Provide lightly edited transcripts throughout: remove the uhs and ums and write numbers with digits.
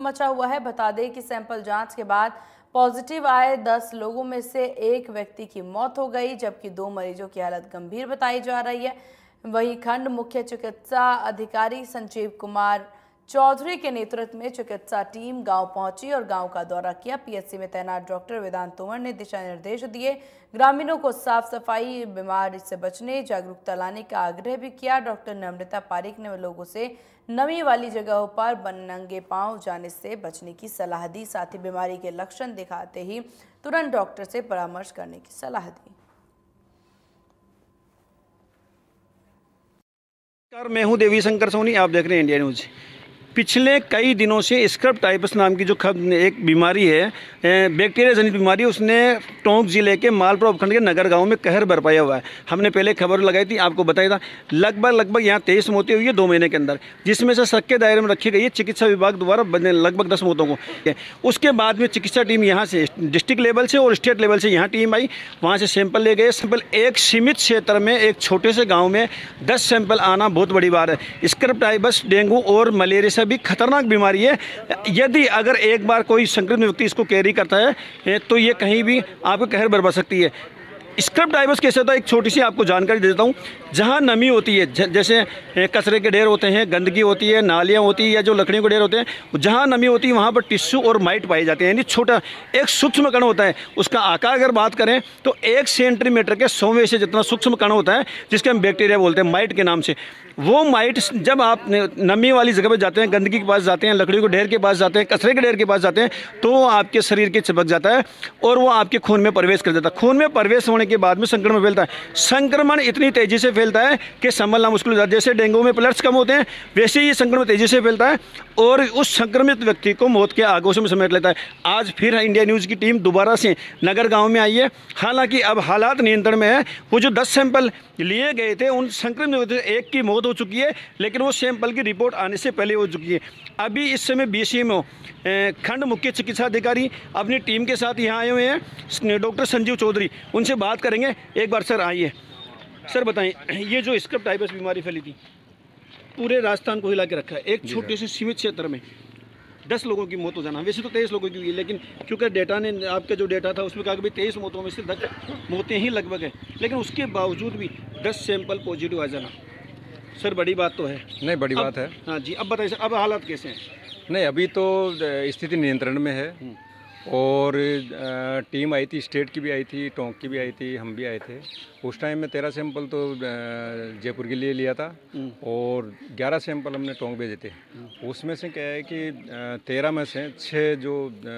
मचा हुआ है। बता दें कि सैंपल जांच के बाद पॉजिटिव आए 10 लोगों में से एक व्यक्ति की मौत हो गई, जबकि 2 मरीजों की हालत गंभीर बताई जा रही है। वहीं खंड मुख्य चिकित्सा अधिकारी संजीव कुमार चौधरी के नेतृत्व में चिकित्सा टीम गांव पहुंची और गांव का दौरा किया। पीएचसी में तैनात डॉक्टर वेदांत तोमर ने दिशा निर्देश दिए। ग्रामीणों को साफ सफाई, बीमारी से बचने, जागरूकता लाने का आग्रह भी किया। डॉक्टर नम्रता पारिक ने लोगों से नमी वाली जगहों पर नंगे पांव जाने से बचने की सलाह दी। साथ ही बीमारी के लक्षण दिखाते ही तुरंत डॉक्टर से परामर्श करने की सलाह दी। मैं हूं देवी शंकर सोनी, आप देख रहे हैं इंडिया न्यूज। पिछले कई दिनों से स्क्रब टाइफस नाम की जो एक बीमारी है, बैक्टीरिया जनित बीमारी, उसने टोंक जिले के मालपुरा उपखंड के नगर गांव में कहर बरपाया हुआ है। हमने पहले खबर लगाई थी, आपको बताया था। लगभग यहाँ 23 मौतें हुई है 2 महीने के अंदर, जिसमें से शक के दायरे में रखी गई है चिकित्सा विभाग द्वारा लगभग 10 मौतों को। उसके बाद में चिकित्सा टीम यहाँ से डिस्ट्रिक्ट लेवल से और स्टेट लेवल से यहाँ टीम आई, वहाँ से सैंपल ले गए। सैंपल एक सीमित क्षेत्र में, एक छोटे से गाँव में 10 सैंपल आना बहुत बड़ी बात है। स्क्रब टाइफस डेंगू और मलेरिया से भी खतरनाक बीमारी है। यदि अगर एक बार कोई संक्रमित व्यक्ति इसको कैरी करता है तो ये कहीं भी आपको कहर बरपा सकती है। स्क्रब टाइफस कैसे होता है, एक छोटी सी आपको जानकारी दे देता हूँ। जहाँ नमी होती है, जैसे कचरे के ढेर होते हैं, गंदगी होती है, नालियाँ होती है, या जो लकड़ियों के ढेर होते हैं, जहाँ नमी होती है वहाँ पर टिश्यू और माइट पाए जाते हैं। यानी छोटा एक सूक्ष्म कण होता है। उसका आकार अगर बात करें तो 1 सेंटीमीटर के 100वें से जितना सूक्ष्म कण होता है, जिसके हम बैक्टीरिया बोलते हैं, माइट के नाम से। वो माइट जब आप नमी वाली जगह पर जाते हैं, गंदगी के पास जाते हैं, लकड़ियों के ढेर के पास जाते हैं, कचरे के ढेर के पास जाते हैं, तो वो आपके शरीर के चिपक जाता है और वो आपके खून में प्रवेश कर जाता है। खून में प्रवेश होने के बाद में संक्रमण फैलता है। संक्रमण इतनी तेजी से फैलता है कि संभलना मुश्किल हो जाता है। जैसे डेंगू में प्लेटलेट्स कम होते हैं, वैसे ही संक्रमण तेजी से फैलता है और उस संक्रमित व्यक्ति को मौत के आगोश में समेट लेता है। आज फिर इंडिया न्यूज़ की टीम दोबारा से नगर गांव में आई है। हालांकि अब हालात नियंत्रण में है। वो जो 10 सैंपल लिए गए थे, उन संक्रमित एक की मौत हो चुकी है, लेकिन वो सैंपल की रिपोर्ट आने से पहले हो चुकी है। अभी इस समय BCMO खंड मुख्य चिकित्सा अधिकारी अपनी टीम के साथ यहाँ आए हुए हैं, डॉक्टर संजीव चौधरी। उनसे बात करेंगे। एक बार सर आइए। सर बताएं, ये जो स्क्रब टाइफस बीमारी फैली थी, पूरे राजस्थान को हिला के रखा है। एक छोटे से सीमित क्षेत्र में 10 लोगों की मौत हो जाना। वैसे तो 23 लोगों की हुई है, लेकिन क्योंकि डेटा ने, आपका जो डेटा था उसमें कहा कि 23 मौतों में से 10 मौतें ही लगभग है, लेकिन उसके बावजूद भी 10 सैंपल पॉजिटिव आ जाना, सर बड़ी बात तो है। नहीं, बड़ी बात है। हाँ जी, अब बताइए सर, अब हालात कैसे हैं? नहीं, अभी तो स्थिति नियंत्रण में है और टीम आई थी, स्टेट की भी आई थी, टोंक की भी आई थी, हम भी आए थे। उस टाइम में 13 सैंपल तो जयपुर के लिए लिया था और 11 सैंपल हमने टोंक भेजे थे। उसमें से क्या है कि 13 में से 6 जो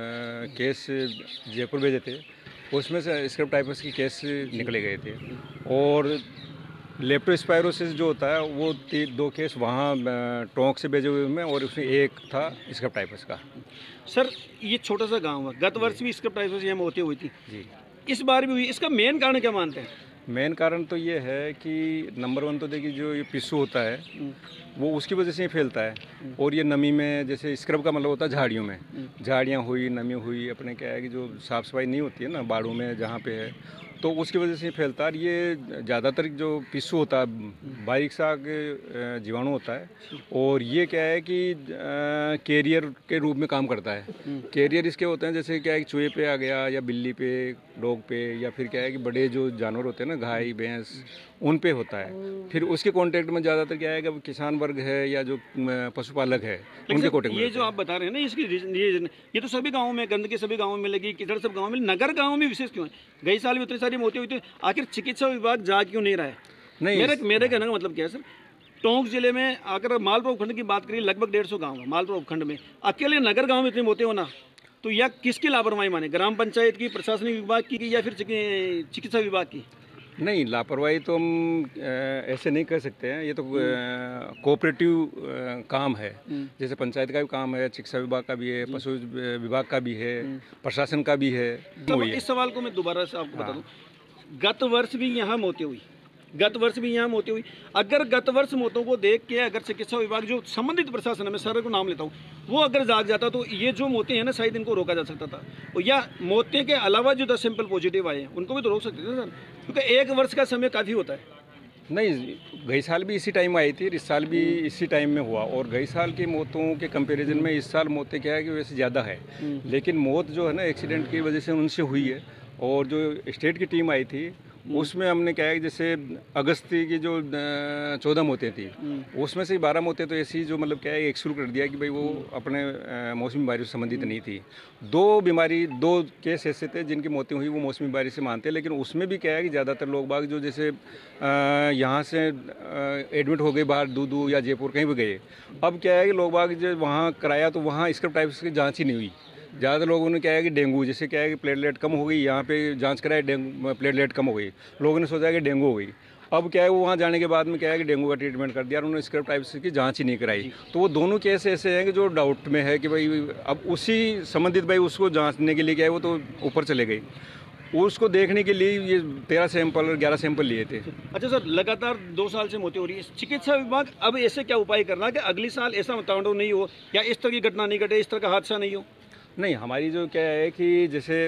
केस जयपुर भेजे थे, उसमें से स्क्रब टाइफस की केस निकले गए थे। और लेप्टोस्पायरोसिस जो होता है वो 2 केस वहाँ टोंक से भेजे हुए में, और उसमें एक था स्क्रब टाइफस का। सर ये छोटा सा गांव है, गत वर्ष भी स्क्रब टाइफस यहाँ मौतें हुई थी जी, इस बार भी हुई। इसका मेन कारण क्या मानते हैं? मेन कारण तो ये है कि नंबर 1 तो देखिए, जो ये पिस्सू होता है वो उसकी वजह से ही फैलता है। और ये नमी में, जैसे स्क्रब का मतलब होता है झाड़ियों में, झाड़ियाँ हुई, नमी हुई, अपने क्या है कि जो साफ़ सफाई नहीं होती है ना बाड़ों में जहाँ पे है, तो उसकी वजह से फैलता है। ये ज़्यादातर जो पिस्सू होता है, बारीक सा जीवाणु होता है, और ये क्या है कि कैरियर के रूप में काम करता है। कैरियर इसके होते हैं, जैसे क्या है कि चूहे पे आ गया, या बिल्ली पे, डॉग पे, या फिर क्या है कि बड़े जो जानवर होते हैं ना, गाय भैंस, उन पे होता है। फिर उसके कांटेक्ट में ज़्यादातर क्या है कि किसान वर्ग है या जो पशुपालक है, उनके कांटेक्ट में। ये जो आप बता रहे हैं ना, इसकी ये तो सभी गाँवों में, गंदगी सभी गाँवों में लगी, किधर सब गाँव में, नगर गाँव में विशेष क्यों है? गई साल भी उतनी सारी मौतें हुई थी, आखिर चिकित्सा विभाग जा क्यों नहीं रहा है? नहीं, मेरे कहने का मतलब क्या है सर, टोंक जिले में अगर मालपुरा उपखंड की बात करिए, लगभग 150 गाँव है मालपुरा उपखंड में, अकेले नगर गाँव में इतनी मौतें होना, तो यह किसकी लापरवाही माने? ग्राम पंचायत की, प्रशासनिक विभाग की, या फिर चिकित्सा विभाग की? नहीं, लापरवाही तो हम ऐसे नहीं कह सकते हैं। ये तो कोऑपरेटिव काम है। जैसे पंचायत का भी काम है, चिकित्सा विभाग का भी है, पशु विभाग का भी है, प्रशासन का भी है। तो इस सवाल को मैं दोबारा से आपको बता दूं, गत वर्ष भी यहाँ मौतें हुई, गत वर्ष भी यहाँ मौतें हुई। अगर गत वर्ष मौतों को देख के अगर चिकित्सा विभाग, जो संबंधित प्रशासन है, मैं सर को नाम लेता हूँ, वो अगर जाग जाता तो ये जो मौतें हैं ना, शायद इनको रोका जा सकता था। और या मौतें के अलावा जो 10 सैंपल पॉजिटिव आए हैं, उनको भी तो रोक सकते थे सर, क्योंकि 1 वर्ष का समय काफ़ी होता है। नहीं, गई साल भी इसी टाइम आई थी, इस साल भी इसी टाइम में हुआ। और गई साल की मौतों के कंपैरिजन में इस साल मौतें क्या है कि वैसे ज़्यादा है, लेकिन मौत जो है ना एक्सीडेंट की वजह से उनसे हुई है। और जो स्टेट की टीम आई थी उसमें हमने क्या है कि जैसे अगस्त की जो 14 मौतें थी, उसमें से 12 मौतें तो ऐसी जो मतलब क्या है एक्सक्लूड कर दिया कि भाई वो अपने मौसमी बीमारी से संबंधित नहीं थी। 2 केस ऐसे थे जिनकी मौतें हुई वो मौसमी बीमारी से मानते हैं, लेकिन उसमें भी क्या है कि ज़्यादातर लोग बाग जो जैसे यहाँ से एडमिट हो गए बाहर दूदू या जयपुर कहीं भी गए, अब क्या है कि लोग बाग जो वहाँ कराया तो वहाँ स्क्रब टाइप्स की जाँच ही नहीं हुई। ज़्यादातर लोगों ने क्या है कि डेंगू, जैसे क्या है कि प्लेटलेट कम हो गई, यहाँ पे जांच कराए डेंगू प्लेटलेट कम हो गई, लोगों ने सोचा कि डेंगू हो गई। अब क्या है वो वहाँ जाने के बाद में क्या है कि डेंगू का ट्रीटमेंट कर दिया और उन्होंने स्क्रब टाइप्स की जांच ही नहीं कराई। तो वो दोनों केस ऐसे हैं कि जो डाउट में है कि भाई अब उसी संबंधित भाई उसको जांचने के लिए क्या है वो तो ऊपर चले गई, उसको देखने के लिए ये 13 सैंपल और 11 सैंपल लिए थे। अच्छा सर, लगातार 2 साल से मौतें हो रही है, चिकित्सा विभाग अब ऐसे क्या उपाय करना कि अगली साल ऐसा तांडव नहीं हो या इस तरह की घटना नहीं घटे, इस तरह का हादसा नहीं हो? नहीं, हमारी जो क्या है कि जैसे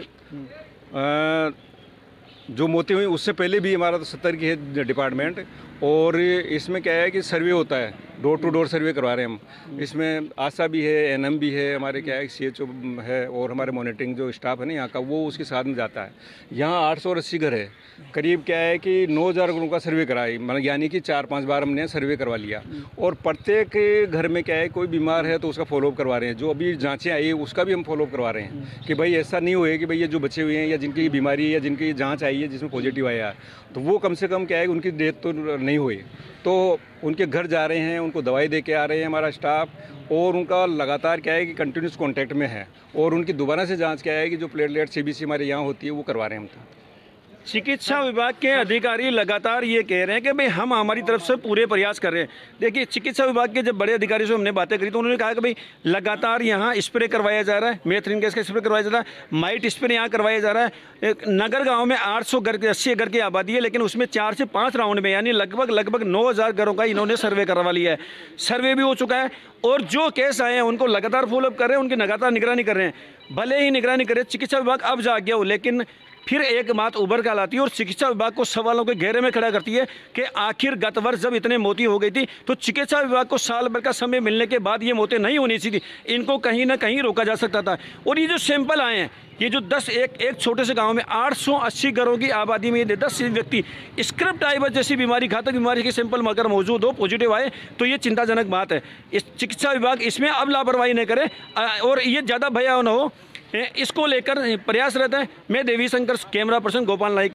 जो मौतें हुई उससे पहले भी हमारा तो 70 की है डिपार्टमेंट, और इसमें क्या है कि सर्वे होता है, डोर टू डोर सर्वे करवा रहे हैं हम। इसमें आशा भी है, एनएम भी है, हमारे क्या है CHO है, और हमारे मॉनिटरिंग जो स्टाफ है ना यहाँ का वो उसके साथ में जाता है। यहाँ 880 घर है, करीब क्या है कि 9000 घरों का सर्वे कराई, मतलब यानी कि 4-5 बार हमने सर्वे करवा लिया। और प्रत्येक घर में क्या है कोई बीमार है तो उसका फॉलोअप करवा रहे हैं, जो अभी जाँचें आई है उसका भी हम फॉलोअप करवा रहे हैं कि भाई ऐसा नहीं हुए कि भाई ये जो बचे हुए हैं या जिनकी बीमारी है या जिनकी जाँच आई है जिसमें पॉजिटिव आया तो वो कम से कम क्या है उनकी डेथ तो नहीं हुई, तो उनके घर जा रहे हैं, उनको दवाई दे के आ रहे हैं हमारा स्टाफ, और उनका लगातार क्या है कि कंटिन्यूस कांटेक्ट में है, और उनकी दोबारा से जांच क्या है कि जो प्लेटलेट CBC हमारे यहाँ होती है वो करवा रहे हैं हम। चिकित्सा विभाग के अधिकारी लगातार ये कह रहे हैं कि भाई हम हमारी तरफ से पूरे प्रयास कर रहे हैं। देखिए, चिकित्सा विभाग के जब बड़े अधिकारी से हमने बातें करी तो उन्होंने कहा कि भाई लगातार यहाँ स्प्रे करवाया जा रहा है, मेथ्रीन गैस का स्प्रे करवाया जा रहा है, माइट स्प्रे यहाँ करवाया जा रहा है। एक नगर गाँव में 80 घर की आबादी है, लेकिन उसमें 4 से 5 राउंड में यानी लगभग 9000 घरों का इन्होंने सर्वे करवा लिया है। सर्वे भी हो चुका है और जो केस आए हैं उनको लगातार फॉलोअप कर रहे हैं, उनकी लगातार निगरानी कर रहे हैं। भले ही निगरानी करे चिकित्सा विभाग अब जाग गया हो, लेकिन फिर एक बात उभर कर लाती है और चिकित्सा विभाग को सवालों के घेरे में खड़ा करती है कि आखिर गत वर्ष जब इतने मौतें हो गई थी तो चिकित्सा विभाग को साल भर का समय मिलने के बाद ये मौतें नहीं होनी चाहिए थी, इनको कहीं ना कहीं रोका जा सकता था। और ये जो सैंपल आए हैं, ये जो 10 एक छोटे से गांव में 880 घरों की आबादी में 10 व्यक्ति स्क्रब टाइफस जैसी बीमारी, घातक बीमारी के सैंपल अगर मौजूद हो, पॉजिटिव आए, तो ये चिंताजनक बात है। इस चिकित्सा विभाग इसमें अब लापरवाही नहीं करे और ये ज़्यादा भयावह न हो, इसको लेकर प्रयास रहता है। मैं देवी शंकर, कैमरा पर्सन गोपाल नाइक।